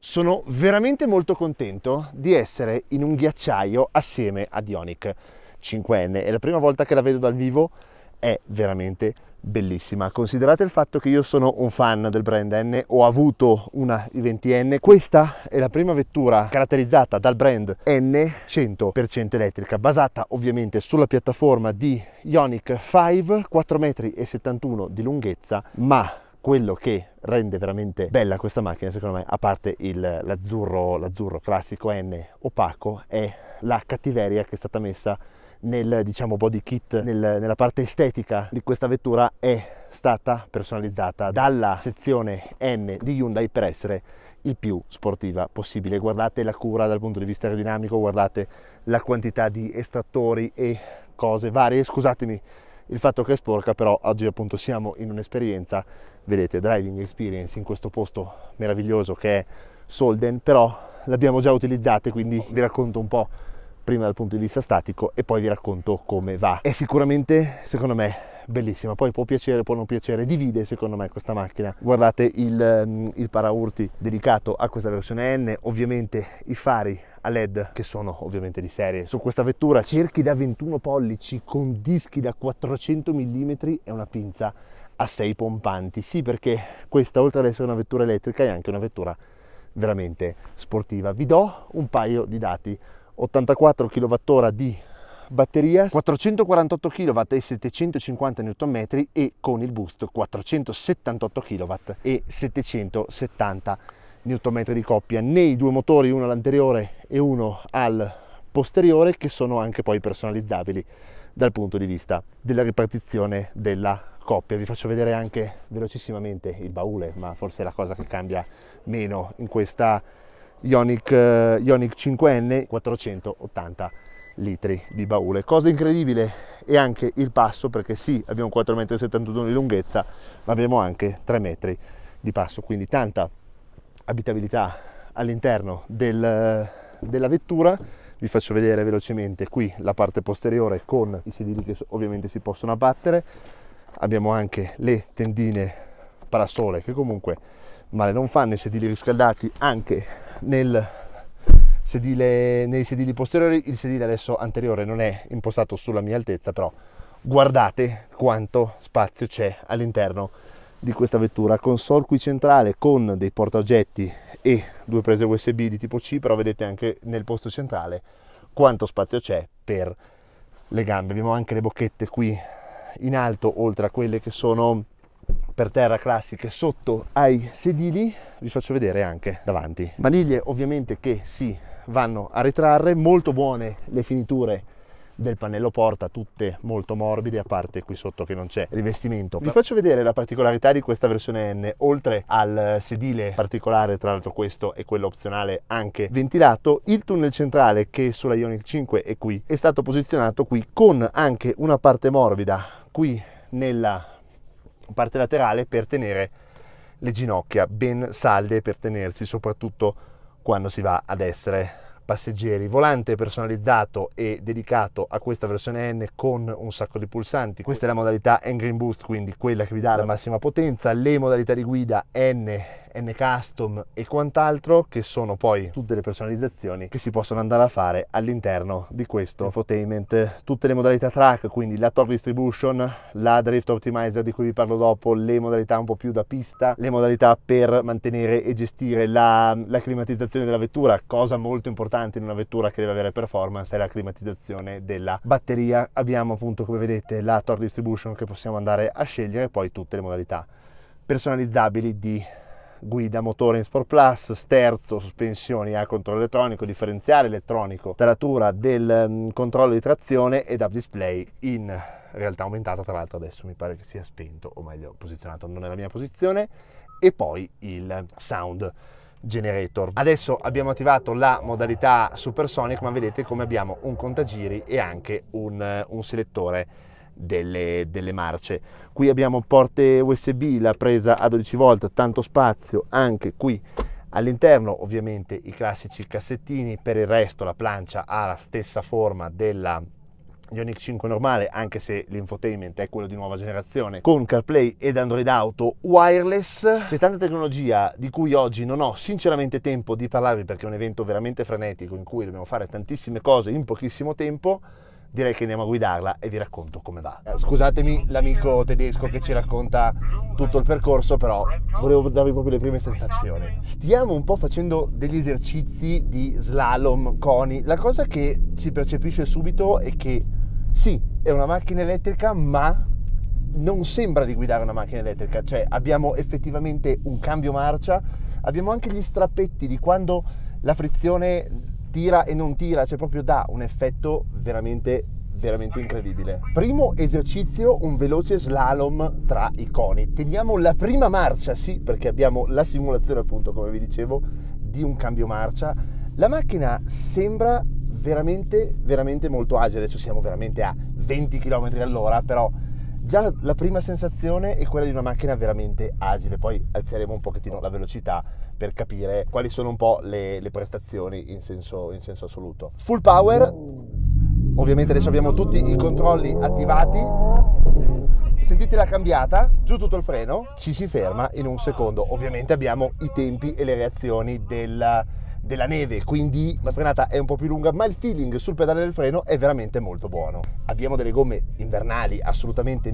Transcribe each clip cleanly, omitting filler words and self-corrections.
Sono veramente molto contento di essere in un ghiacciaio assieme ad Ioniq 5N. È la prima volta che la vedo dal vivo, è veramente bellissima. Considerate il fatto che io sono un fan del brand N, ho avuto una i20N, questa è la prima vettura caratterizzata dal brand N 100% elettrica, basata ovviamente sulla piattaforma di Ioniq 5, 4,71 m di lunghezza, ma quello che rende veramente bella questa macchina, secondo me, a parte l'azzurro classico N opaco, è la cattiveria che è stata messa nel, diciamo, body kit, nella parte estetica di questa vettura. È stata personalizzata dalla sezione N di Hyundai per essere il più sportiva possibile. Guardate la cura dal punto di vista aerodinamico, guardate la quantità di estrattori e cose varie. Scusatemi il fatto che è sporca, però oggi appunto siamo in un'esperienza, vedete, driving experience in questo posto meraviglioso che è Solden, però l'abbiamo già utilizzata, quindi vi racconto un po' prima dal punto di vista statico e poi vi racconto come va. È sicuramente, secondo me, bellissima, poi può piacere, può non piacere, divide secondo me questa macchina. Guardate il paraurti dedicato a questa versione N, ovviamente i fari a LED che sono ovviamente di serie su questa vettura, cerchi da 21 pollici con dischi da 400 mm e una pinza a 6 pompanti. Sì, perché questa, oltre ad essere una vettura elettrica, è anche una vettura veramente sportiva. Vi do un paio di dati: 84 kWh di batteria, 448 kW e 750 Nm, e con il boost 478 kW e 770 Nm di coppia nei due motori, uno all'anteriore e uno al posteriore, che sono anche poi personalizzabili dal punto di vista della ripartizione della coppia. Vi faccio vedere anche velocissimamente il baule, ma forse è la cosa che cambia meno in questa Ioniq 5N. 480 litri di baule. Cosa incredibile è anche il passo, perché sì, abbiamo 4,71 m di lunghezza, ma abbiamo anche 3 metri di passo, quindi tanta abitabilità all'interno della vettura. Vi faccio vedere velocemente qui la parte posteriore con i sedili che ovviamente si possono abbattere. Abbiamo anche le tendine parasole che comunque male non fanno, i sedili riscaldati anche nei sedili posteriori. Il sedile adesso anteriore non è impostato sulla mia altezza, però guardate quanto spazio c'è all'interno di questa vettura. Console qui centrale con dei portaoggetti e due prese USB di tipo C, però vedete anche nel posto centrale quanto spazio c'è per le gambe. Abbiamo anche le bocchette qui in alto, oltre a quelle che sono per terra classiche sotto ai sedili. Vi faccio vedere anche davanti. Maniglie ovviamente che si vanno a ritrarre, molto buone le finiture del pannello porta, tutte molto morbide, a parte qui sotto che non c'è rivestimento. Vi faccio vedere la particolarità di questa versione N: oltre al sedile particolare, tra l'altro questo è quello opzionale anche ventilato, il tunnel centrale che sulla Ioniq 5 è qui, è stato posizionato qui con anche una parte morbida qui nella parte laterale per tenere le ginocchia ben salde, per tenersi soprattutto quando si va ad essere passeggeri. Volante personalizzato e dedicato a questa versione N con un sacco di pulsanti. Questa è la modalità N Green Boost, quindi quella che vi dà la massima potenza. Le modalità di guida N Custom e quant'altro, che sono poi tutte le personalizzazioni che si possono andare a fare all'interno di questo infotainment. Tutte le modalità track, quindi la torque distribution, la drift optimizer di cui vi parlo dopo, le modalità un po' più da pista, le modalità per mantenere e gestire la climatizzazione della vettura. Cosa molto importante in una vettura che deve avere performance è la climatizzazione della batteria. Abbiamo appunto, come vedete, la torque distribution che possiamo andare a scegliere, poi tutte le modalità personalizzabili di guida, motore in Sport Plus, sterzo, sospensioni a controllo elettronico, differenziale elettronico, taratura del controllo di trazione ed up display in realtà aumentata. Tra l'altro adesso mi pare che sia spento, o meglio posizionato non nella mia posizione, e poi il sound generator. Adesso abbiamo attivato la modalità Supersonic, ma vedete come abbiamo un contagiri e anche un selettore delle marce. Qui abbiamo porte USB, la presa a 12 volt, tanto spazio anche qui all'interno, ovviamente i classici cassettini. Per il resto la plancia ha la stessa forma della Ioniq 5 normale, anche se l'infotainment è quello di nuova generazione, con CarPlay ed Android Auto wireless. C'è tanta tecnologia di cui oggi non ho sinceramente tempo di parlarvi, perché è un evento veramente frenetico in cui dobbiamo fare tantissime cose in pochissimo tempo. Direi che andiamo a guidarla e vi racconto come va. Scusatemi l'amico tedesco che ci racconta tutto il percorso, però volevo darvi proprio le prime sensazioni. Stiamo un po' facendo degli esercizi di slalom, coni. La cosa che si percepisce subito è che sì, è una macchina elettrica, ma non sembra di guidare una macchina elettrica. Cioè abbiamo effettivamente un cambio marcia, abbiamo anche gli strappetti di quando la frizione tira e non tira, cioè proprio dà un effetto veramente incredibile. Primo esercizio, un veloce slalom tra i coni. Teniamo la prima marcia, sì, perché abbiamo la simulazione, appunto, come vi dicevo, di un cambio marcia. La macchina sembra veramente molto agile. Adesso siamo veramente a 20 km all'ora, però già la prima sensazione è quella di una macchina veramente agile. Poi alzeremo un pochettino la velocità per capire quali sono un po' le prestazioni in senso assoluto. Full power, ovviamente adesso abbiamo tutti i controlli attivati. Sentite la cambiata, giù tutto il freno, ci si ferma in un secondo. Ovviamente abbiamo i tempi e le reazioni della neve, quindi la frenata è un po' più lunga, ma il feeling sul pedale del freno è veramente molto buono. Abbiamo delle gomme invernali assolutamente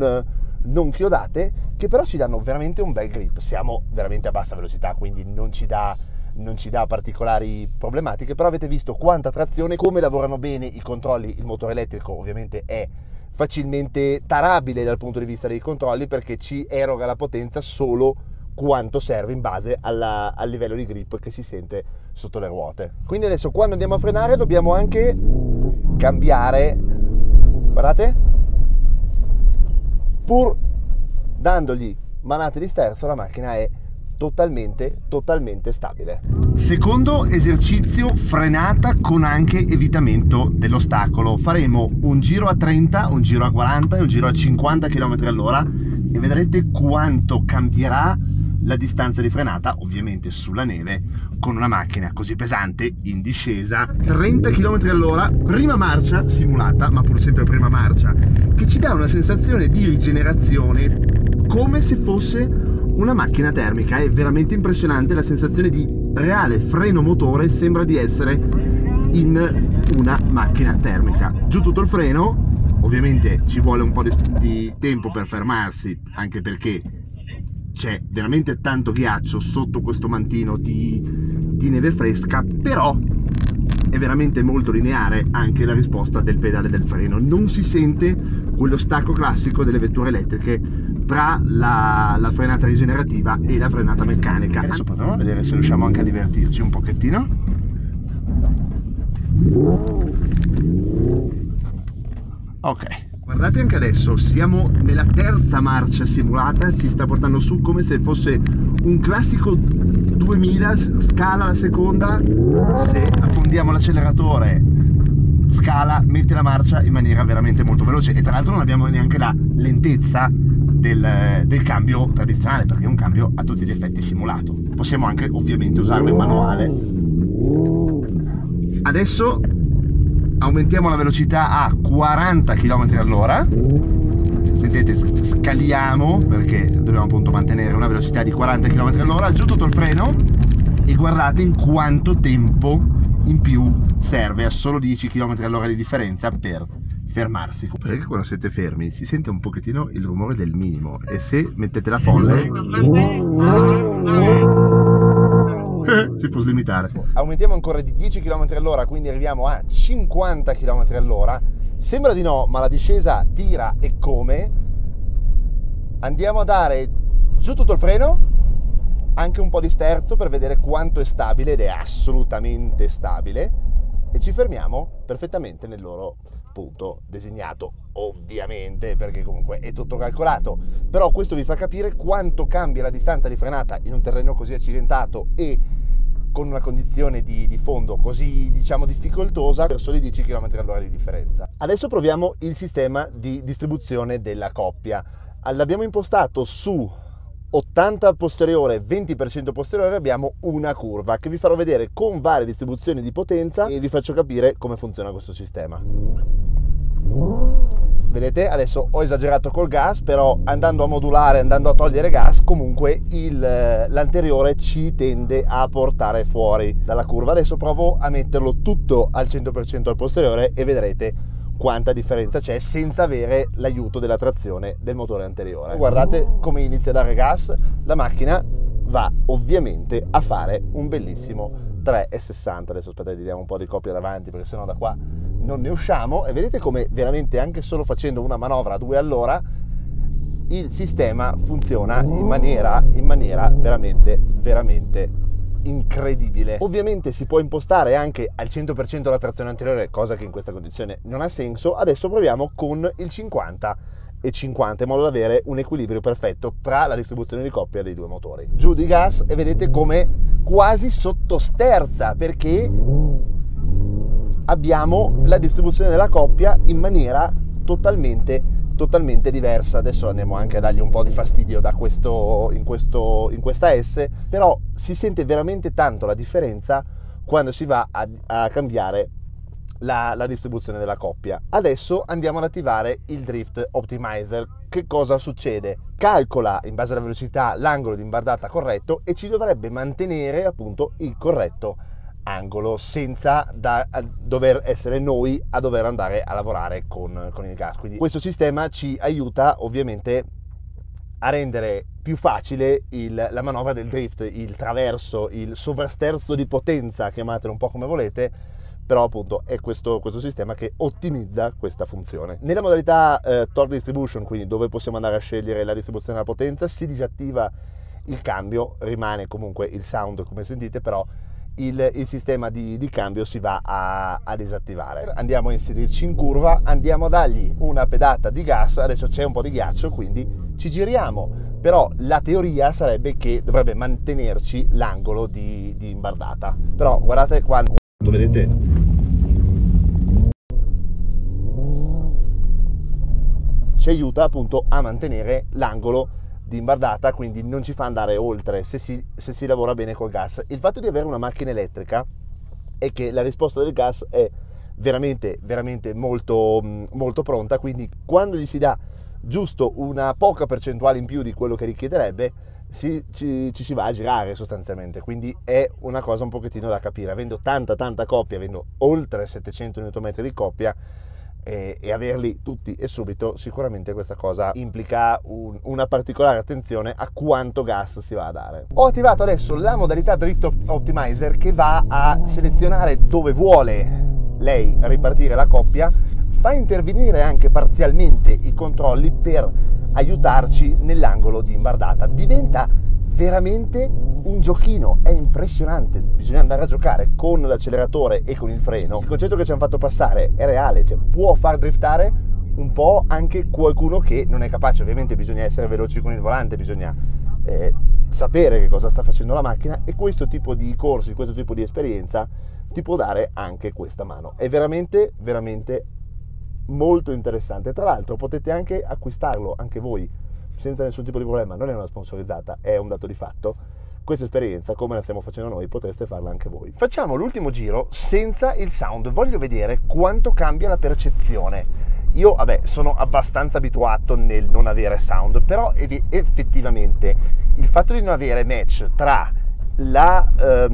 non chiodate, che però ci danno veramente un bel grip. Siamo veramente a bassa velocità, quindi non ci dà particolari problematiche, però avete visto quanta trazione, come lavorano bene i controlli. Il motore elettrico ovviamente è facilmente tarabile dal punto di vista dei controlli, perché ci eroga la potenza solo quanto serve in base al livello di grip che si sente sotto le ruote. Quindi adesso, quando andiamo a frenare, dobbiamo anche cambiare, guardate, pur dandogli manate di sterzo, la macchina è totalmente stabile. Secondo esercizio, frenata con anche evitamento dell'ostacolo. Faremo un giro a 30, un giro a 40 e un giro a 50 km all'ora e vedrete quanto cambierà la distanza di frenata, ovviamente sulla neve, con una macchina così pesante in discesa. 30 km all'ora, prima marcia simulata, ma pur sempre prima marcia, che ci dà una sensazione di rigenerazione come se fosse una macchina termica. È veramente impressionante la sensazione di reale freno motore, sembra di essere in una macchina termica. Giù tutto il freno, ovviamente ci vuole un po' di tempo per fermarsi, anche perché c'è veramente tanto ghiaccio sotto questo mantino di neve fresca, però è veramente molto lineare anche la risposta del pedale del freno. Non si sente quello stacco classico delle vetture elettriche tra la frenata rigenerativa e la frenata meccanica. Adesso proviamo a vedere se riusciamo anche a divertirci un pochettino. Ok, guardate anche adesso, siamo nella terza marcia simulata, si sta portando su come se fosse un classico 2000, scala la seconda, se affondiamo l'acceleratore scala, mette la marcia in maniera veramente molto veloce, e tra l'altro non abbiamo neanche la lentezza del cambio tradizionale, perché è un cambio a tutti gli effetti simulato. Possiamo anche ovviamente usarlo in manuale. Adesso aumentiamo la velocità a 40 km all'ora. Sentite, scaliamo perché dobbiamo appunto mantenere una velocità di 40 km all'ora. Giù tutto il freno e guardate in quanto tempo in più serve, a solo 10 km all'ora di differenza, per fermarsi. Perché quando siete fermi si sente un pochettino il rumore del minimo, e se mettete la folle si può slimitare. Aumentiamo ancora di 10 km all'ora, quindi arriviamo a 50 km all'ora. Sembra di no, ma la discesa tira e come. Andiamo a dare giù tutto il freno, anche un po' di sterzo per vedere quanto è stabile, ed è assolutamente stabile, e ci fermiamo perfettamente nel loro punto designato, ovviamente, perché comunque è tutto calcolato. Però questo vi fa capire quanto cambia la distanza di frenata in un terreno così accidentato e con una condizione di fondo così, diciamo, difficoltosa, per soli 10 km all'ora di differenza. Adesso proviamo il sistema di distribuzione della coppia. L'abbiamo impostato su 80 posteriore, 20% posteriore. Abbiamo una curva che vi farò vedere con varie distribuzioni di potenza e vi faccio capire come funziona questo sistema. Vedete, adesso ho esagerato col gas, però andando a modulare, andando a togliere gas, comunque l'anteriore ci tende a portare fuori dalla curva. Adesso provo a metterlo tutto al 100% al posteriore e vedrete quanta differenza c'è senza avere l'aiuto della trazione del motore anteriore. Guardate come inizia a dare gas, la macchina va ovviamente a fare un bellissimo 3,60. Adesso aspettate, diamo un po' di coppia davanti perché sennò da qua non ne usciamo, e vedete come veramente anche solo facendo una manovra a 2 all'ora il sistema funziona in maniera veramente incredibile. Ovviamente si può impostare anche al 100% la trazione anteriore, cosa che in questa condizione non ha senso. Adesso proviamo con il 50 e 50 in modo da avere un equilibrio perfetto tra la distribuzione di coppia dei due motori. Giù di gas e vedete come quasi sottosterza, perché abbiamo la distribuzione della coppia in maniera totalmente diversa. Adesso andiamo anche a dargli un po' di fastidio in questa S, però si sente veramente tanto la differenza quando si va a cambiare la distribuzione della coppia. Adesso andiamo ad attivare il Drift Optimizer. Che cosa succede? Calcola in base alla velocità l'angolo di imbardata corretto e ci dovrebbe mantenere appunto il corretto angolo senza dover essere noi a dover andare a lavorare con il gas. Quindi questo sistema ci aiuta ovviamente a rendere più facile la manovra del drift, il traverso, il sovrasterzo di potenza, chiamatelo un po' come volete, però appunto è questo sistema che ottimizza questa funzione. Nella modalità Torque Distribution, quindi dove possiamo andare a scegliere la distribuzione della potenza, si disattiva il cambio, rimane comunque il sound come sentite, però il sistema di cambio si va a disattivare. Andiamo a inserirci in curva, andiamo a dargli una pedata di gas. Adesso c'è un po' di ghiaccio, quindi ci giriamo, però la teoria sarebbe che dovrebbe mantenerci l'angolo di imbardata. Però guardate qua, vedete? Ci aiuta appunto a mantenere l'angolo di imbardata, quindi non ci fa andare oltre se si lavora bene col gas. Il fatto di avere una macchina elettrica è che la risposta del gas è veramente molto pronta, quindi quando gli si dà giusto una poca percentuale in più di quello che richiederebbe ci si va a girare sostanzialmente. Quindi è una cosa un pochettino da capire, avendo tanta coppia, avendo oltre 700 Nm di coppia, e averli tutti e subito, sicuramente questa cosa implica una particolare attenzione a quanto gas si va a dare. Ho attivato adesso la modalità Drift Optimizer, che va a selezionare dove vuole lei ripartire la coppia, fa intervenire anche parzialmente i controlli per aiutarci nell'angolo di imbardata. Diventa veramente un giochino, è impressionante, bisogna andare a giocare con l'acceleratore e con il freno. Il concetto che ci hanno fatto passare è reale, cioè può far driftare un po' anche qualcuno che non è capace. Ovviamente bisogna essere veloci con il volante, bisogna sapere che cosa sta facendo la macchina, e questo tipo di corsi, questo tipo di esperienza ti può dare anche questa mano. È veramente molto interessante. Tra l'altro potete anche acquistarlo anche voi senza nessun tipo di problema, non è una sponsorizzata, è un dato di fatto. Questa esperienza, come la stiamo facendo noi, potreste farla anche voi. Facciamo l'ultimo giro senza il sound, voglio vedere quanto cambia la percezione. Io sono abbastanza abituato nel non avere sound, però effettivamente il fatto di non avere match tra la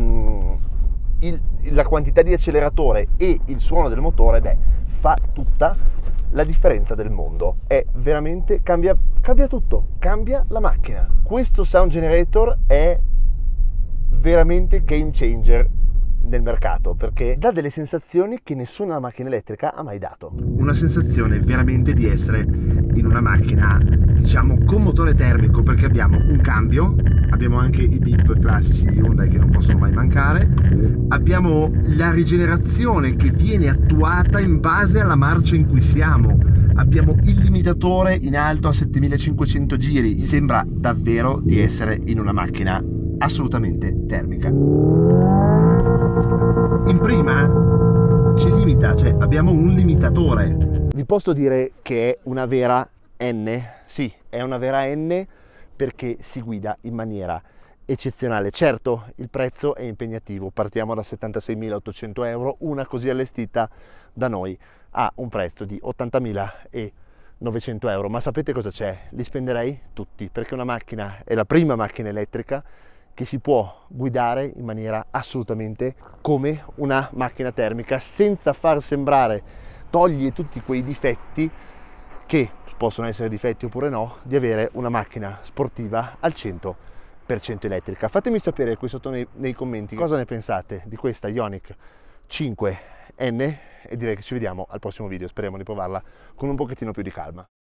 quantità di acceleratore e il suono del motore, fa tutta la differenza del mondo. È veramente, cambia tutto, cambia la macchina. Questo sound generator è veramente game changer nel mercato, perché dà delle sensazioni che nessuna macchina elettrica ha mai dato. Una sensazione veramente di essere in una macchina, diciamo, con motore termico, perché abbiamo un cambio, abbiamo anche i beep classici di Hyundai che non possono mai mancare, abbiamo la rigenerazione che viene attuata in base alla marcia in cui siamo, abbiamo il limitatore in alto a 7500 giri, sembra davvero di essere in una macchina assolutamente termica. In prima ci limita, cioè abbiamo un limitatore. Vi posso dire che è una vera N? Sì, è una vera N, perché si guida in maniera eccezionale. Certo, il prezzo è impegnativo, partiamo da 76.800 euro, una così allestita da noi ha un prezzo di 80.900 euro, ma sapete cosa c'è? Li spenderei tutti, perché una macchina è la prima macchina elettrica che si può guidare in maniera assolutamente come una macchina termica, senza far sembrare, toglie tutti quei difetti che possono essere difetti oppure no, di avere una macchina sportiva al 100% elettrica. Fatemi sapere qui sotto nei commenti cosa ne pensate di questa Ioniq 5N e direi che ci vediamo al prossimo video, speriamo di provarla con un pochettino più di calma.